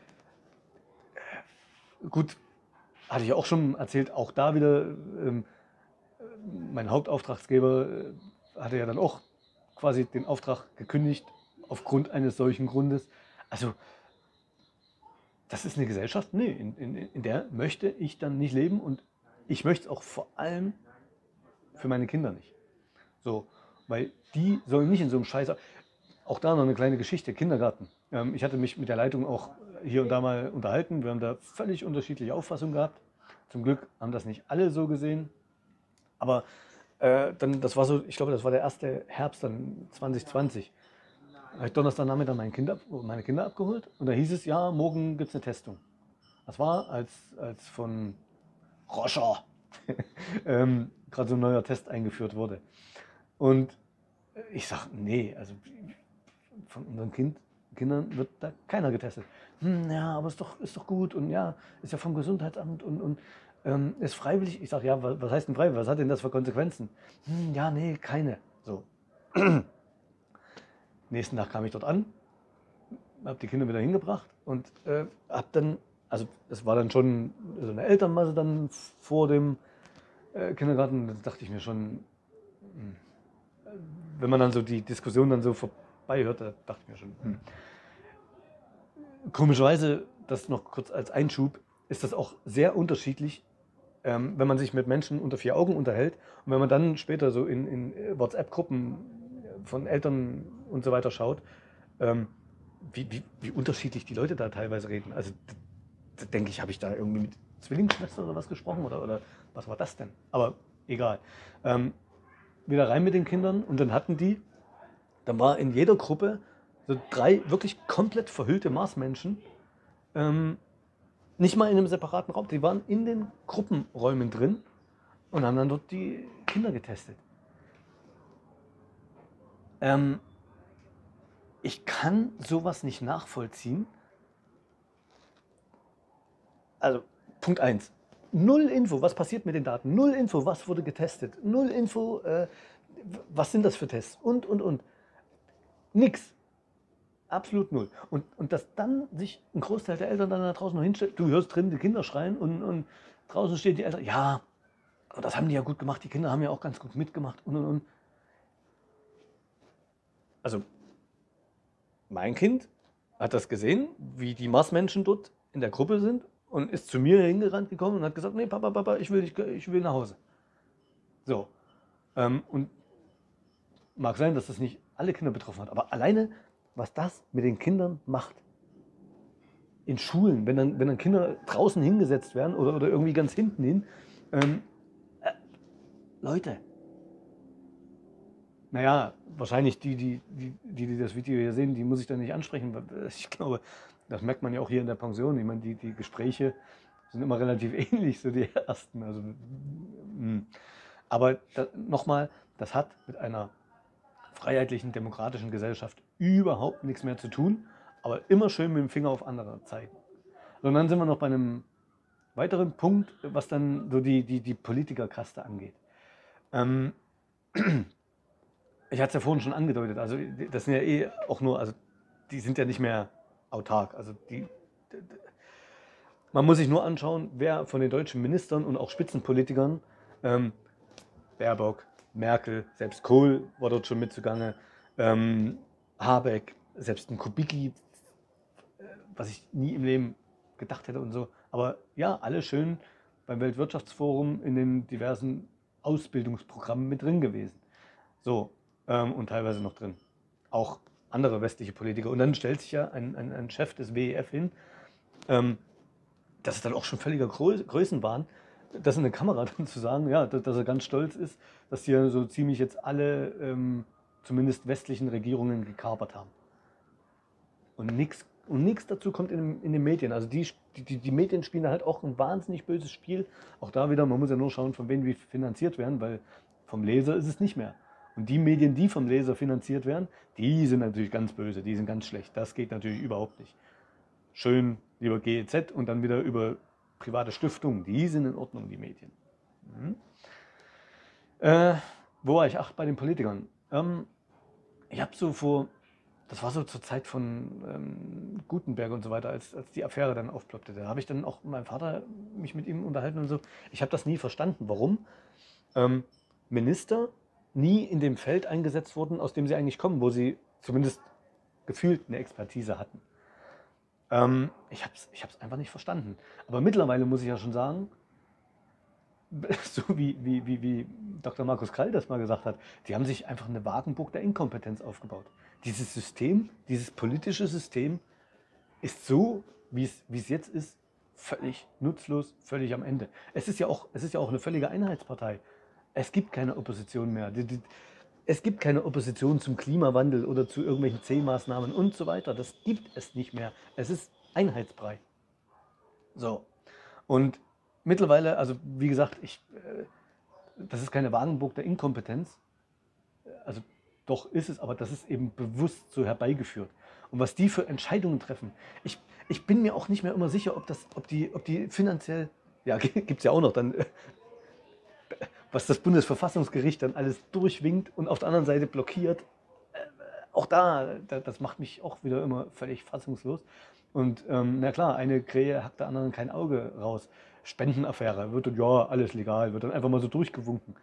Gut, hatte ich auch schon erzählt, auch da wieder, mein Hauptauftragsgeber hatte ja dann auch quasi den Auftrag gekündigt aufgrund eines solchen Grundes. Also das ist eine Gesellschaft, nee, in der möchte ich dann nicht leben und ich möchte es auch vor allem für meine Kinder nicht. So, weil die sollen nicht in so einem Scheiß. Auch da noch eine kleine Geschichte, Kindergarten. Ich hatte mich mit der Leitung auch hier und da mal unterhalten. Wir haben da völlig unterschiedliche Auffassungen gehabt. Zum Glück haben das nicht alle so gesehen. Aber dann, das war so, ich glaube, das war der erste Herbst dann 2020. Da habe ich Donnerstagnachmittag meine Kinder abgeholt und da hieß es, ja, morgen gibt es eine Testung. Das war, als von Rocher gerade so ein neuer Test eingeführt wurde. Und ich sage, nee, also von unseren Kindern wird da keiner getestet. Ja, aber ist doch gut und ja, ist ja vom Gesundheitsamt und ist freiwillig. Ich sage, ja, was heißt denn freiwillig? Was hat denn das für Konsequenzen? Ja, nee, keine. So. Nächsten Tag kam ich dort an, habe die Kinder wieder hingebracht und habe dann, also es war dann schon so eine Elternmasse dann vor dem Kindergarten, da dachte ich mir schon, wenn man dann so die Diskussion dann so vorbei hört, da dachte ich mir schon, Komischerweise, das noch kurz als Einschub, ist das auch sehr unterschiedlich, wenn man sich mit Menschen unter vier Augen unterhält und wenn man dann später so in WhatsApp-Gruppen von Eltern und so weiter schaut, wie unterschiedlich die Leute da teilweise reden. Also da denke ich, habe ich da irgendwie mit Zwillingsschwester oder was gesprochen oder was war das denn? Aber egal. Wieder rein mit den Kindern und dann war in jeder Gruppe so 3 wirklich komplett verhüllte Marsmenschen ähm, nicht mal in einem separaten Raum. Die waren in den Gruppenräumen drin und haben dann dort die Kinder getestet. Ich kann sowas nicht nachvollziehen. Also, Punkt 1. Null Info, was passiert mit den Daten? Null Info, was wurde getestet? Null Info, was sind das für Tests? Und. Nix. Absolut null. Und dass dann sich ein Großteil der Eltern dann da draußen noch hinstellt, du hörst drin die Kinder schreien und draußen stehen die Eltern, ja, aber das haben die ja gut gemacht, die Kinder haben ja auch ganz gut mitgemacht und. Also, mein Kind hat das gesehen, wie die Marsmenschen dort in der Gruppe sind und ist zu mir hingerannt gekommen und hat gesagt, nee, Papa, ich will nach Hause. So. Und mag sein, dass das nicht alle Kinder betroffen hat, aber alleine, was das mit den Kindern macht, in Schulen, wenn dann Kinder draußen hingesetzt werden oder irgendwie ganz hinten hin, Leute, naja, wahrscheinlich die das Video hier sehen, die muss ich dann nicht ansprechen, weil ich glaube, das merkt man ja auch hier in der Pension. Ich meine, die Gespräche sind immer relativ ähnlich, so die ersten. Also, aber nochmal, das hat mit einer freiheitlichen, demokratischen Gesellschaft überhaupt nichts mehr zu tun, aber immer schön mit dem Finger auf andere zeigen. Und dann sind wir noch bei einem weiteren Punkt, was dann so die Politikerkaste angeht. Ich hatte es ja vorhin schon angedeutet, also das sind ja eh auch nur, also die sind ja nicht mehr autark. Also man muss sich nur anschauen, wer von den deutschen Ministern und auch Spitzenpolitikern, Baerbock, Merkel, selbst Kohl war dort schon mit zugange, Habeck, selbst ein Kubicki, was ich nie im Leben gedacht hätte und so. Aber ja, alle schön beim Weltwirtschaftsforum in den diversen Ausbildungsprogrammen mit drin gewesen. So, und teilweise noch drin. Auch andere westliche Politiker. Und dann stellt sich ja ein Chef des WEF hin, das ist dann auch schon völliger Größenwahn, das in der Kamera dann zu sagen, ja, dass er ganz stolz ist, dass die so ziemlich jetzt alle, zumindest westlichen Regierungen gekapert haben. Und nichts dazu kommt in den Medien. Also die Medien spielen da halt auch ein wahnsinnig böses Spiel. Auch da wieder, man muss ja nur schauen, von wem wir finanziert werden, weil vom Leser ist es nicht mehr. Und die Medien, die vom Leser finanziert werden, die sind natürlich ganz böse, die sind ganz schlecht. Das geht natürlich überhaupt nicht. Schön lieber GEZ und dann wieder über private Stiftungen, die sind in Ordnung, die Medien. Wo war ich? Ach, bei den Politikern. Ich habe so das war so zur Zeit von Gutenberg und so weiter, als die Affäre dann aufploppte. Da habe ich dann auch mit meinem Vater mich mit ihm unterhalten und so. Ich habe das nie verstanden, warum Minister nie in dem Feld eingesetzt wurden, aus dem sie eigentlich kommen, wo sie zumindest gefühlt eine Expertise hatten. Ich hab's einfach nicht verstanden. Aber mittlerweile muss ich ja schon sagen, so wie Dr. Markus Krall das mal gesagt hat, die haben sich einfach eine Wagenburg der Inkompetenz aufgebaut. Dieses System, dieses politische System ist so, wie es jetzt ist, völlig nutzlos, völlig am Ende. Es ist ja auch eine völlige Einheitspartei. Es gibt keine Opposition mehr. Es gibt keine Opposition zum Klimawandel oder zu irgendwelchen C-Maßnahmen und so weiter. Das gibt es nicht mehr. Es ist Einheitsbrei. So. Und mittlerweile, also wie gesagt, das ist keine Wagenburg der Inkompetenz. Also doch ist es, aber das ist eben bewusst so herbeigeführt. Und was die für Entscheidungen treffen, ich bin mir auch nicht mehr immer sicher, ob die finanziell, ja, gibt es ja auch noch dann, was das Bundesverfassungsgericht dann alles durchwinkt und auf der anderen Seite blockiert. Auch das macht mich auch wieder immer völlig fassungslos. Und na klar, eine Krähe hackt der anderen kein Auge raus. Spendenaffäre, wird dann, ja, alles legal, wird dann einfach mal so durchgewunken.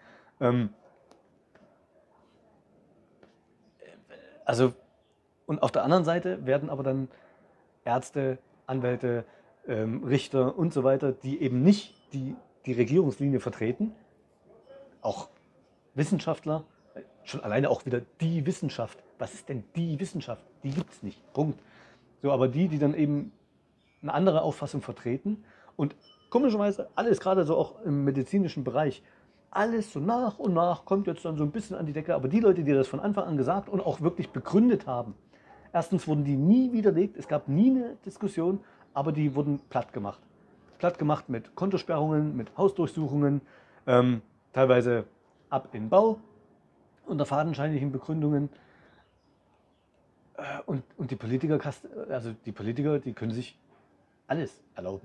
Also, und auf der anderen Seite werden aber dann Ärzte, Anwälte, Richter und so weiter, die eben nicht die Regierungslinie vertreten, auch Wissenschaftler, schon alleine auch wieder die Wissenschaft. Was ist denn die Wissenschaft? Die gibt es nicht. Punkt. So, aber die dann eben eine andere Auffassung vertreten und komischerweise alles gerade so auch im medizinischen Bereich, alles so nach und nach kommt jetzt dann so ein bisschen an die Decke, aber die Leute, die das von Anfang an gesagt und auch wirklich begründet haben, erstens wurden die nie widerlegt, es gab nie eine Diskussion, aber die wurden platt gemacht. Platt gemacht mit Kontosperrungen, mit Hausdurchsuchungen, teilweise ab in Bau, unter fadenscheinigen Begründungen. Und die Politiker, die können sich alles erlauben.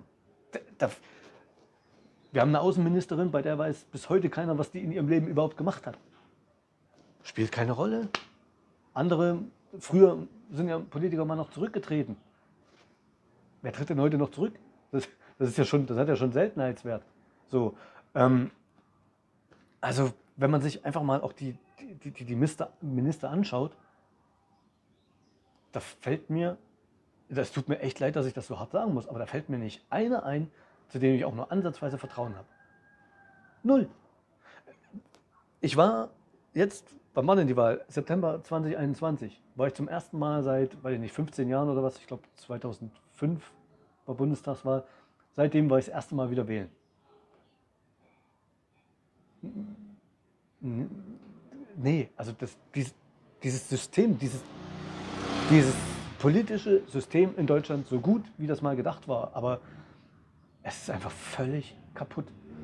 Wir haben eine Außenministerin, bei der weiß bis heute keiner, was die in ihrem Leben überhaupt gemacht hat. Spielt keine Rolle. Andere, früher sind ja Politiker mal noch zurückgetreten. Wer tritt denn heute noch zurück? Das hat ja schon Seltenheitswert. So, also wenn man sich einfach mal auch die Minister anschaut, das tut mir echt leid, dass ich das so hart sagen muss, aber da fällt mir nicht einer ein, zu dem ich auch nur ansatzweise Vertrauen habe. Null. Ich war jetzt, wann war denn die Wahl? September 2021. War ich zum ersten Mal seit, weiß ich nicht, 15 Jahren oder was, ich glaube 2005 war Bundestagswahl. Seitdem war ich das erste Mal wieder wählen. Nee, also dieses System, dieses politische System in Deutschland, so gut wie das mal gedacht war, aber es ist einfach völlig kaputt.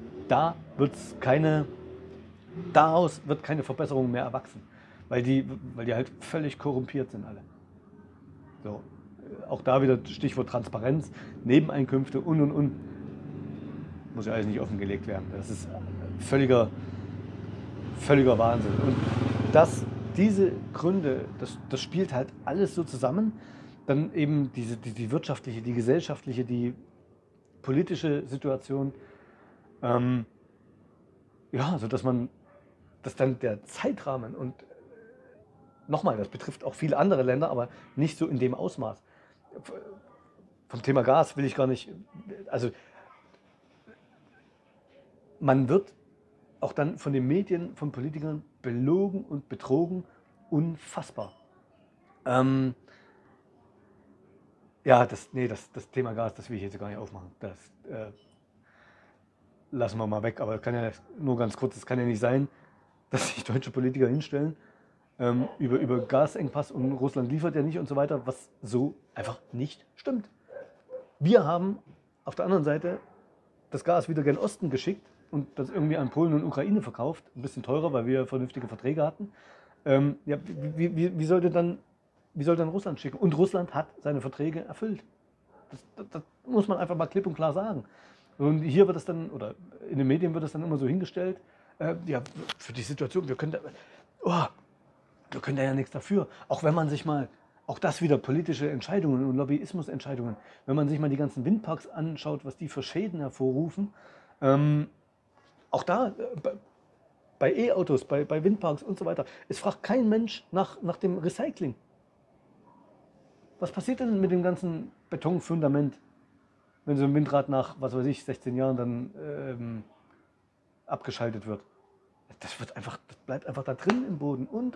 Daraus wird keine Verbesserung mehr erwachsen, weil die halt völlig korrumpiert sind alle. So, auch da wieder Stichwort Transparenz, Nebeneinkünfte und. Muss ja alles nicht offengelegt werden. Das ist völliger Wahnsinn. Und diese Gründe, das spielt halt alles so zusammen. Dann eben die wirtschaftliche, die gesellschaftliche, die politische Situation. So dass dann der Zeitrahmen und nochmal, das betrifft auch viele andere Länder, aber nicht so in dem Ausmaß. Vom Thema Gas will ich gar nicht, also man wird auch dann von den Medien, von Politikern belogen und betrogen, unfassbar. Das Thema Gas, das will ich jetzt gar nicht aufmachen. Das lassen wir mal weg, aber kann ja nur ganz kurz, es kann ja nicht sein, dass sich deutsche Politiker hinstellen über Gasengpass und Russland liefert ja nicht und so weiter, was so einfach nicht stimmt. Wir haben auf der anderen Seite das Gas wieder gen Osten geschickt und das irgendwie an Polen und Ukraine verkauft, ein bisschen teurer, weil wir vernünftige Verträge hatten. Wie soll dann Russland schicken? Und Russland hat seine Verträge erfüllt. Das muss man einfach mal klipp und klar sagen. Und hier wird es dann, oder in den Medien wird es dann immer so hingestellt, für die Situation, wir können da ja nichts dafür. Auch wenn man sich mal, auch das wieder politische Entscheidungen und Lobbyismusentscheidungen, wenn man sich mal die ganzen Windparks anschaut, was die für Schäden hervorrufen, auch da, bei E-Autos, bei Windparks und so weiter, es fragt kein Mensch nach dem Recycling. Was passiert denn mit dem ganzen Betonfundament, wenn so ein Windrad nach, 16 Jahren dann abgeschaltet wird? Das bleibt einfach da drin im Boden und.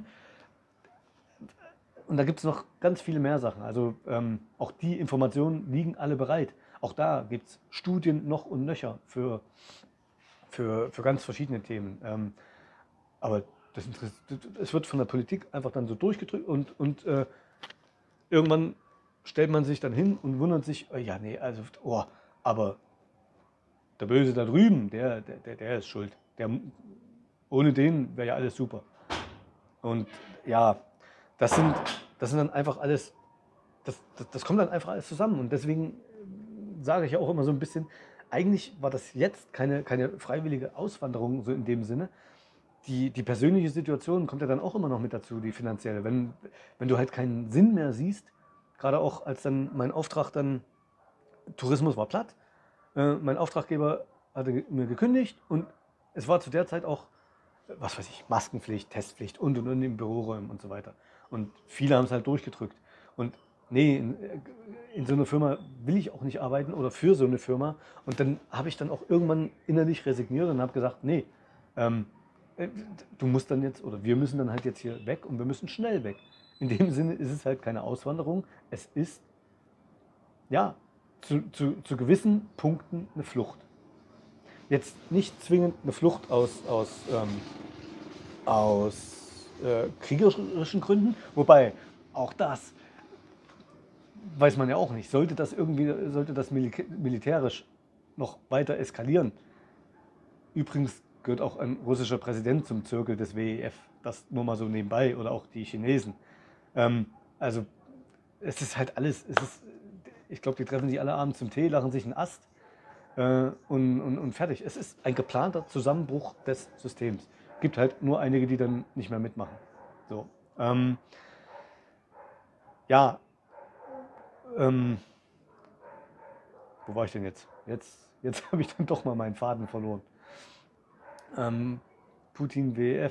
Und da gibt es noch ganz viele mehr Sachen. Also auch die Informationen liegen alle bereit. Auch da gibt es Studien noch und nöcher für ganz verschiedene Themen. Aber es wird von der Politik einfach dann so durchgedrückt und irgendwann stellt man sich dann hin und wundert sich, aber der Böse da drüben, der ist schuld. Ohne den wäre ja alles super. Und ja, das sind dann einfach alles, das kommt dann einfach alles zusammen. Und deswegen sage ich ja auch immer so ein bisschen, eigentlich war das jetzt keine freiwillige Auswanderung so in dem Sinne. Die persönliche Situation kommt ja dann auch immer noch mit dazu, die finanzielle. Wenn du halt keinen Sinn mehr siehst, gerade auch als dann mein Auftrag dann, Tourismus war platt, mein Auftraggeber hatte mir gekündigt und es war zu der Zeit auch, Maskenpflicht, Testpflicht und in Büroräumen und so weiter. Und viele haben es halt durchgedrückt. Und nee, in so einer Firma will ich auch nicht arbeiten oder für so eine Firma. Und dann habe ich dann auch irgendwann innerlich resigniert und habe gesagt, nee, du musst dann jetzt, oder wir müssen dann halt jetzt hier weg und wir müssen schnell weg. In dem Sinne ist es halt keine Auswanderung, es ist, ja, zu gewissen Punkten eine Flucht. Jetzt nicht zwingend eine Flucht aus kriegerischen Gründen, wobei auch das, weiß man ja auch nicht. Sollte das militärisch noch weiter eskalieren? Übrigens gehört auch ein russischer Präsident zum Zirkel des WEF, das nur mal so nebenbei, oder auch die Chinesen. Also es ist halt alles, ich glaube, die treffen sich alle abends zum Tee, lachen sich einen Ast und fertig. Es ist ein geplanter Zusammenbruch des Systems. Gibt halt nur einige, die dann nicht mehr mitmachen. So. Ja, wo war ich denn jetzt? Jetzt habe ich dann doch mal meinen Faden verloren. Putin, WEF,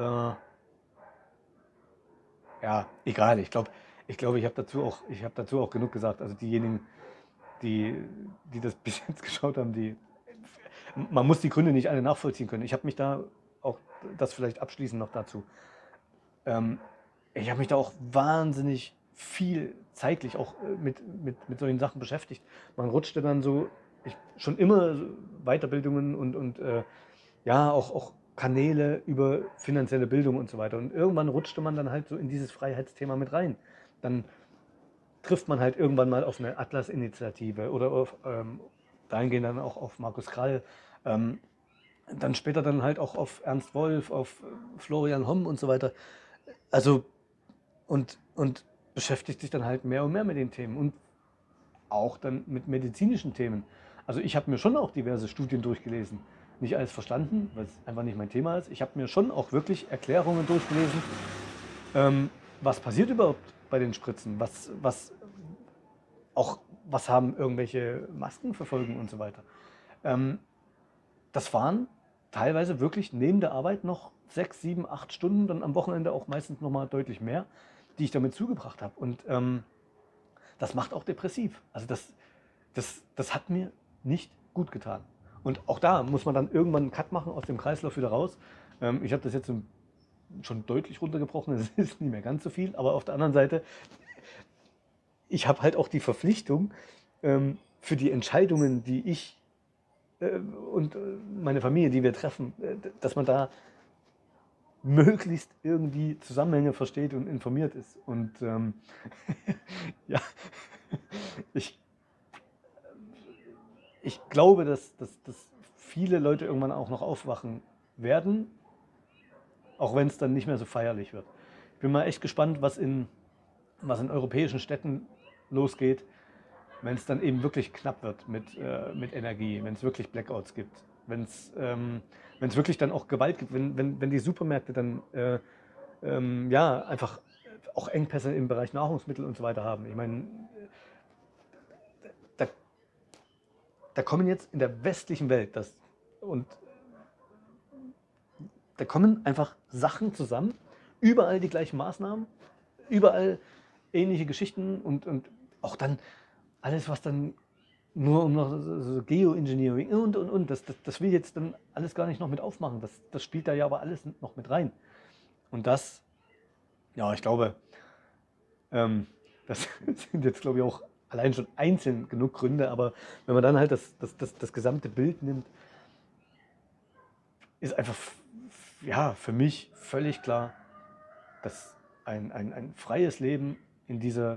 ja, egal. Ich glaube, ich habe dazu auch genug gesagt. Also diejenigen, die das bis jetzt geschaut haben, man muss die Gründe nicht alle nachvollziehen können. Ich habe mich da auch, das vielleicht abschließend noch dazu, ich habe mich da auch wahnsinnig viel zeitlich auch mit solchen Sachen beschäftigt. Man rutschte dann so, schon immer Weiterbildungen und ja, auch Kanäle über finanzielle Bildung und so weiter. Und irgendwann rutschte man dann halt so in dieses Freiheitsthema mit rein. Dann trifft man halt irgendwann mal auf eine Atlas-Initiative oder auf, dahingehend dann auch auf Markus Krall, dann später dann halt auch auf Ernst Wolf, auf Florian Homm und so weiter. Also und beschäftigt sich dann halt mehr und mehr mit den Themen und auch dann mit medizinischen Themen. Also ich habe mir schon auch diverse Studien durchgelesen. Nicht alles verstanden, weil es einfach nicht mein Thema ist. Ich habe mir schon auch wirklich Erklärungen durchgelesen, was passiert überhaupt bei den Spritzen, was haben irgendwelche Masken für Folgen und so weiter. Das waren teilweise wirklich neben der Arbeit noch 6, 7, 8 Stunden, dann am Wochenende auch meistens nochmal deutlich mehr, die ich damit zugebracht habe. Und das macht auch depressiv. Also das hat mir nicht gut getan. Und auch da muss man dann irgendwann einen Cut machen, aus dem Kreislauf wieder raus. Ich habe das jetzt schon deutlich runtergebrochen, es ist nicht mehr ganz so viel, aber auf der anderen Seite, ich habe halt auch die Verpflichtung für die Entscheidungen, die ich und meine Familie, die wir treffen, dass man da möglichst irgendwie Zusammenhänge versteht und informiert ist. Und ja, ich glaube, dass viele Leute irgendwann auch noch aufwachen werden, auch wenn es dann nicht mehr so feierlich wird. Ich bin mal echt gespannt, was in europäischen Städten losgeht, wenn es dann eben wirklich knapp wird mit Energie, wenn es wirklich Blackouts gibt, wenn es wirklich dann auch Gewalt gibt, wenn die Supermärkte dann ja, einfach auch Engpässe im Bereich Nahrungsmittel und so weiter haben. Ich meine, da kommen jetzt in der westlichen Welt da kommen einfach Sachen zusammen, überall die gleichen Maßnahmen, überall ähnliche Geschichten und auch dann alles, was dann nur um noch so Geoengineering und das will ich jetzt dann alles gar nicht noch mit aufmachen. Das spielt da ja aber alles noch mit rein. Und das, ja, ich glaube, das sind jetzt, glaube ich, auch allein schon einzeln genug Gründe, aber wenn man dann halt das gesamte Bild nimmt, ist einfach ja, für mich völlig klar, dass ein freies Leben in dieser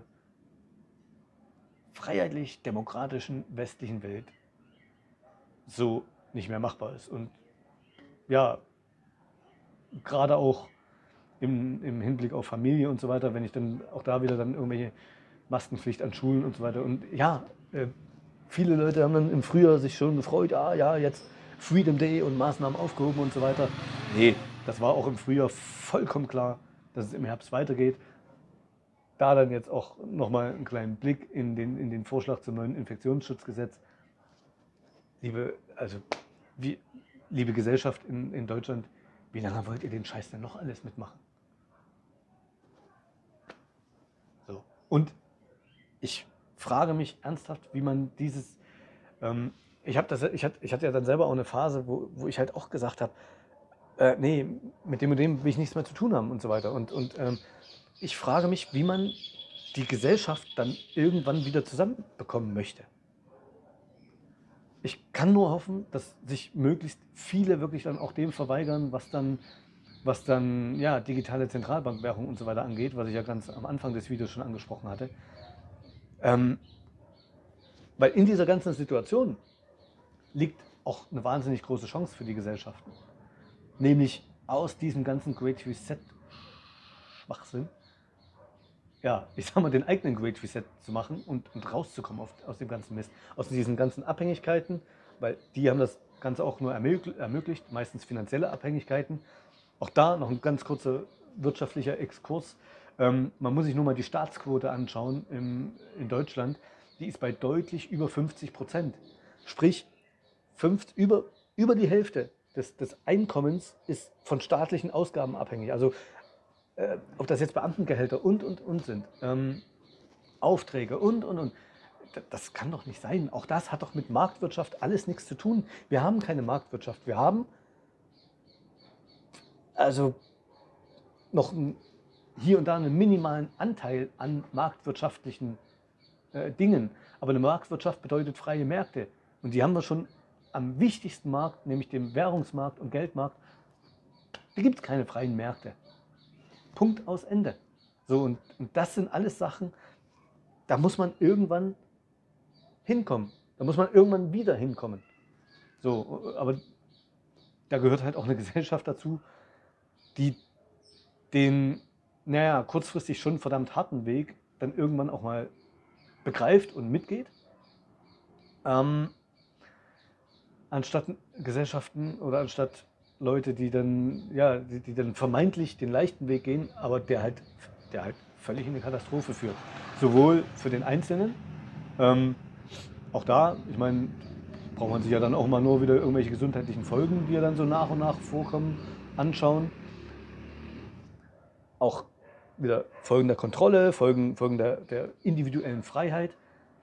freiheitlich-demokratischen westlichen Welt so nicht mehr machbar ist. Und ja, gerade auch im Hinblick auf Familie und so weiter, wenn ich dann auch da wieder dann irgendwelche Maskenpflicht an Schulen und so weiter. Und ja, viele Leute haben dann im Frühjahr sich schon gefreut, ja, jetzt Freedom Day und Maßnahmen aufgehoben und so weiter. Nee, das war auch im Frühjahr vollkommen klar, dass es im Herbst weitergeht. Da dann jetzt auch nochmal einen kleinen Blick in den Vorschlag zum neuen Infektionsschutzgesetz. Liebe Gesellschaft in Deutschland, wie lange wollt ihr den Scheiß denn noch alles mitmachen? So. Und ich frage mich ernsthaft, wie man dieses... ich hatte ja dann selber auch eine Phase, wo ich halt auch gesagt habe, nee, mit dem und dem will ich nichts mehr zu tun haben und so weiter. Und ich frage mich, wie man die Gesellschaft dann irgendwann wieder zusammenbekommen möchte. Ich kann nur hoffen, dass sich möglichst viele wirklich dann auch dem verweigern, was dann ja, digitale Zentralbankwährung und so weiter angeht, was ich ja ganz am Anfang des Videos schon angesprochen hatte. Weil in dieser ganzen Situation liegt auch eine wahnsinnig große Chance für die Gesellschaften. Nämlich aus diesem ganzen Great Reset Schwachsinn, ja, ich sag mal, den eigenen Great Reset zu machen und rauszukommen aus dem ganzen Mist, aus diesen ganzen Abhängigkeiten, weil die haben das Ganze auch nur ermöglicht, meistens finanzielle Abhängigkeiten. Auch da noch ein ganz kurzer wirtschaftlicher Exkurs. Man muss sich nur mal die Staatsquote anschauen in Deutschland. Die ist bei deutlich über 50%. Sprich, über die Hälfte des Einkommens ist von staatlichen Ausgaben abhängig. Also ob das jetzt Beamtengehälter und sind, Aufträge und. Das kann doch nicht sein. Auch das hat doch mit Marktwirtschaft alles nichts zu tun. Wir haben keine Marktwirtschaft. Wir haben also noch hier und da einen minimalen Anteil an marktwirtschaftlichen Dingen. Aber eine Marktwirtschaft bedeutet freie Märkte. Und die haben wir schon am wichtigsten Markt, nämlich dem Währungsmarkt und Geldmarkt. Da gibt es keine freien Märkte. Punkt, aus Ende. So, und das sind alles Sachen, da muss man irgendwann hinkommen. Da muss man irgendwann wieder hinkommen. So, aber da gehört halt auch eine Gesellschaft dazu, die den, naja, kurzfristig schon verdammt harten Weg dann irgendwann auch mal begreift und mitgeht. Anstatt Gesellschaften oder anstatt Leute, die dann, ja, die dann vermeintlich den leichten Weg gehen, aber der halt völlig in eine Katastrophe führt. Sowohl für den Einzelnen, auch da, ich meine, braucht man sich ja dann auch mal nur wieder irgendwelche gesundheitlichen Folgen, die ja dann so nach und nach vorkommen, anschauen. Auch wieder Folgen der Kontrolle, Folgen der individuellen Freiheit.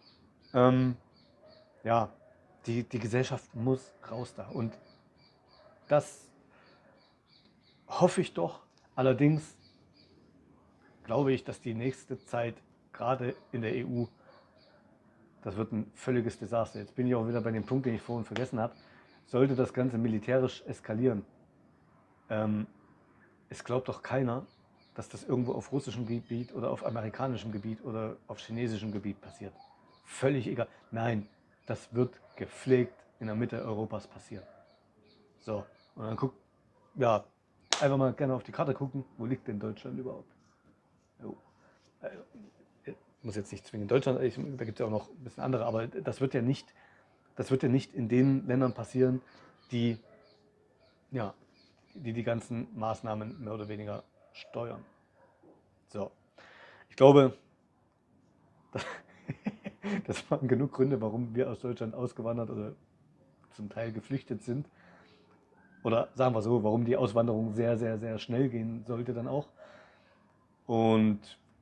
Ja, die Gesellschaft muss raus da. Und das hoffe ich doch. Allerdings glaube ich, dass die nächste Zeit, gerade in der EU, das wird ein völliges Desaster. Jetzt bin ich auch wieder bei dem Punkt, den ich vorhin vergessen habe. Sollte das Ganze militärisch eskalieren, es glaubt doch keiner, dass das irgendwo auf russischem Gebiet oder auf amerikanischem Gebiet oder auf chinesischem Gebiet passiert. Völlig egal. Nein, das wird gepflegt in der Mitte Europas passieren. So, und dann guckt, ja, einfach mal gerne auf die Karte gucken, wo liegt denn Deutschland überhaupt? Jo. Muss jetzt nicht zwingend Deutschland, da gibt es ja auch noch ein bisschen andere, aber das wird ja nicht in den Ländern passieren, die die ganzen Maßnahmen mehr oder weniger steuern. So, ich glaube, das waren genug Gründe, warum wir aus Deutschland ausgewandert oder zum Teil geflüchtet sind. Oder sagen wir so, warum die Auswanderung sehr, sehr, sehr schnell gehen sollte dann auch. Und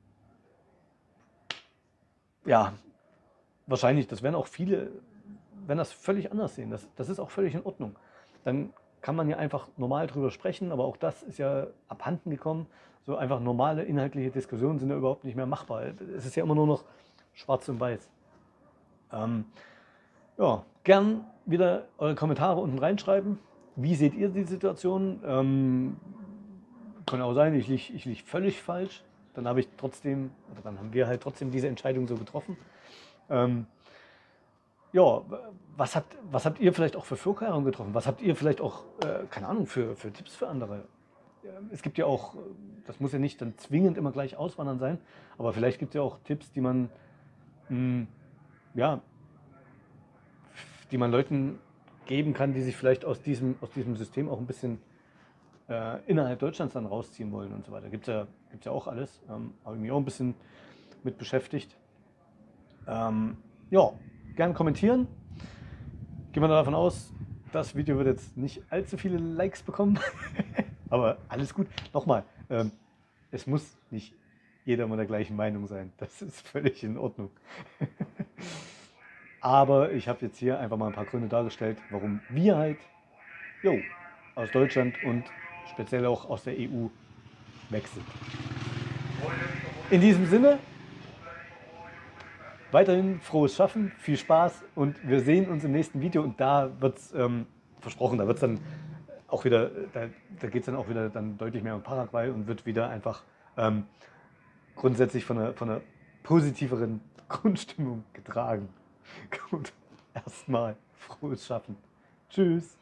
ja, wahrscheinlich, das werden auch viele, werden das völlig anders sehen. Das ist auch völlig in Ordnung. Dann kann man ja einfach normal drüber sprechen, aber auch das ist ja abhanden gekommen. So einfach normale inhaltliche Diskussionen sind ja überhaupt nicht mehr machbar. Es ist ja immer nur noch schwarz und weiß. Ja, gern wieder eure Kommentare unten reinschreiben. Wie seht ihr die Situation? Kann auch sein, ich lieg völlig falsch. Dann habe ich trotzdem, oder dann haben wir halt trotzdem diese Entscheidung so getroffen. Ja, was habt ihr vielleicht auch für Vorkehrungen getroffen? Was habt ihr vielleicht auch, keine Ahnung, für Tipps für andere? Es gibt ja auch, das muss ja nicht dann zwingend immer gleich auswandern sein, aber vielleicht gibt es ja auch Tipps, die man, ja, die man Leuten geben kann, die sich vielleicht aus diesem System auch ein bisschen innerhalb Deutschlands dann rausziehen wollen und so weiter. Gibt's ja auch alles. Habe ich mich auch ein bisschen mit beschäftigt. Ja, gerne kommentieren. Gehen wir davon aus, das Video wird jetzt nicht allzu viele Likes bekommen. Aber alles gut. Nochmal, es muss nicht jeder mal der gleichen Meinung sein. Das ist völlig in Ordnung. Aber ich habe jetzt hier einfach mal ein paar Gründe dargestellt, warum wir halt aus Deutschland und speziell auch aus der EU weg sind. In diesem Sinne, weiterhin frohes Schaffen, viel Spaß und wir sehen uns im nächsten Video und da wird es versprochen, da wird es dann auch wieder, da geht es dann auch wieder dann deutlich mehr um Paraguay und wird wieder einfach grundsätzlich von einer positiveren Grundstimmung getragen. Gut, erstmal frohes Schaffen. Tschüss.